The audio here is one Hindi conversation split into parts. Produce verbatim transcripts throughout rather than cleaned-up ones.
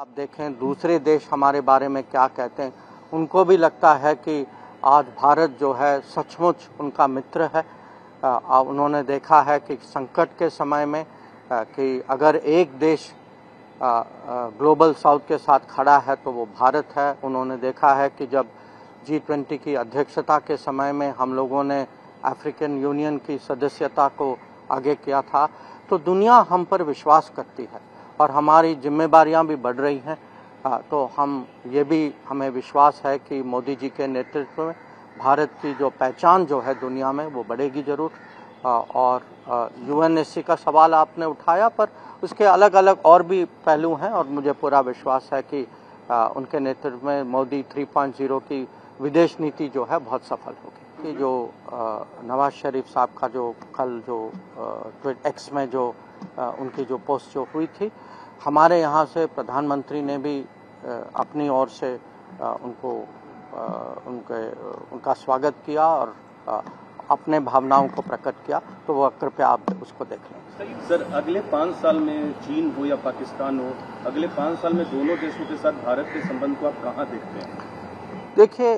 आप देखें दूसरे देश हमारे बारे में क्या कहते हैं, उनको भी लगता है कि आज भारत जो है सचमुच उनका मित्र है। आ, उन्होंने देखा है कि संकट के समय में आ, कि अगर एक देश आ, आ, ग्लोबल साउथ के साथ खड़ा है तो वो भारत है। उन्होंने देखा है कि जब जी ट्वेंटी की अध्यक्षता के समय में हम लोगों ने अफ्रीकन यूनियन की सदस्यता को आगे किया था तो दुनिया हम पर विश्वास करती है और हमारी जिम्मेदारियां भी बढ़ रही हैं। तो हम ये भी हमें विश्वास है कि मोदी जी के नेतृत्व में भारत की जो पहचान जो है दुनिया में वो बढ़ेगी ज़रूर। और यूएनएससी का सवाल आपने उठाया, पर उसके अलग अलग और भी पहलू हैं और मुझे पूरा विश्वास है कि उनके नेतृत्व में मोदी थ्री पॉइंट ज़ीरो की विदेश नीति जो है बहुत सफल होगी। कि जो नवाज शरीफ साहब का जो कल जो ट्वीट एक्स में जो उनकी जो पोस्ट जो हुई थी, हमारे यहाँ से प्रधानमंत्री ने भी अपनी ओर से उनको उनके उनका स्वागत किया और अपने भावनाओं को प्रकट किया। तो वो कृपया आप उसको देख लें। सर, अगले पाँच साल में चीन हो या पाकिस्तान हो, अगले पाँच साल में दोनों देशों के साथ भारत के संबंध को आप कहाँ देखते हैं? देखिए,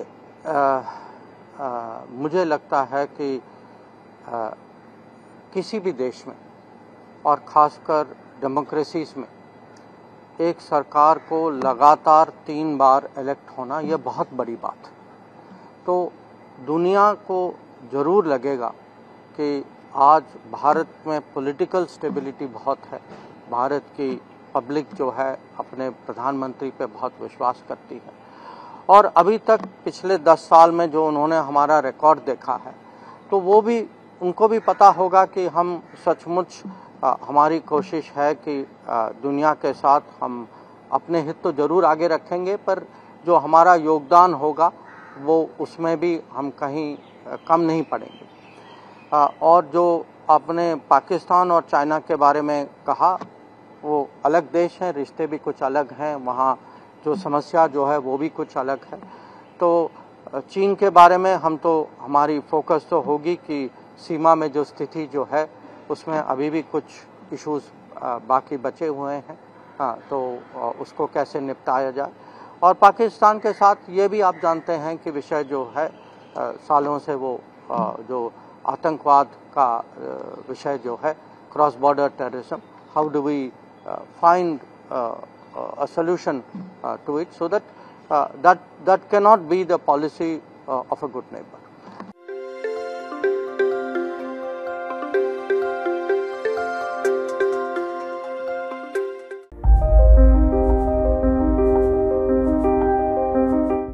मुझे लगता है कि आ, किसी भी देश में और ख़ासकर डेमोक्रेसीज में एक सरकार को लगातार तीन बार इलेक्ट होना यह बहुत बड़ी बात है। तो दुनिया को ज़रूर लगेगा कि आज भारत में पॉलिटिकल स्टेबिलिटी बहुत है, भारत की पब्लिक जो है अपने प्रधानमंत्री पे बहुत विश्वास करती है और अभी तक पिछले दस साल में जो उन्होंने हमारा रिकॉर्ड देखा है तो वो भी उनको भी पता होगा कि हम सचमुच आ, हमारी कोशिश है कि आ, दुनिया के साथ हम अपने हित तो ज़रूर आगे रखेंगे, पर जो हमारा योगदान होगा वो उसमें भी हम कहीं आ, कम नहीं पड़ेंगे। आ, और जो आपने पाकिस्तान और चाइना के बारे में कहा, वो अलग देश हैं, रिश्ते भी कुछ अलग हैं, वहाँ जो समस्या जो है वो भी कुछ अलग है। तो चीन के बारे में हम तो हमारी फोकस तो होगी कि सीमा में जो स्थिति जो है उसमें अभी भी कुछ इश्यूज बाकी बचे हुए हैं, हाँ, तो उसको कैसे निपटाया जाए। और पाकिस्तान के साथ ये भी आप जानते हैं कि विषय जो है सालों से वो जो आतंकवाद का विषय जो है, cross border terrorism, how do we find a solution uh, to it so that uh, that that cannot be the policy uh, of a good neighbor.